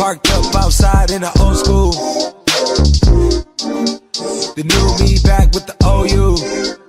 Parked up outside in the old school. The new me back with the OU.